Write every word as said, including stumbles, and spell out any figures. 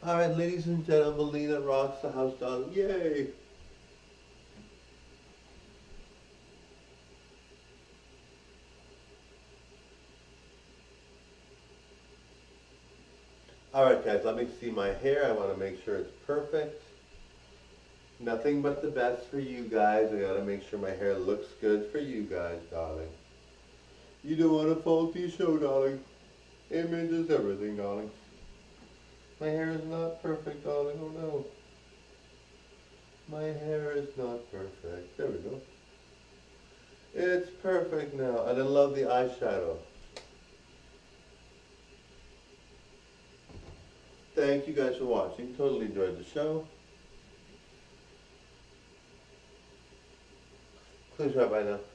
Alright, ladies and gentlemen, Mileena rocks the house doll. Yay! Alright guys, let me see my hair. I want to make sure it's perfect. Nothing but the best for you guys. I gotta make sure my hair looks good for you guys, darling. You don't want a faulty show, darling. Image is everything, darling. My hair is not perfect, darling. Oh no. My hair is not perfect. There we go. It's perfect now. And I love the eyeshadow. Thank you guys for watching. Totally enjoyed the show. Close your eye by now.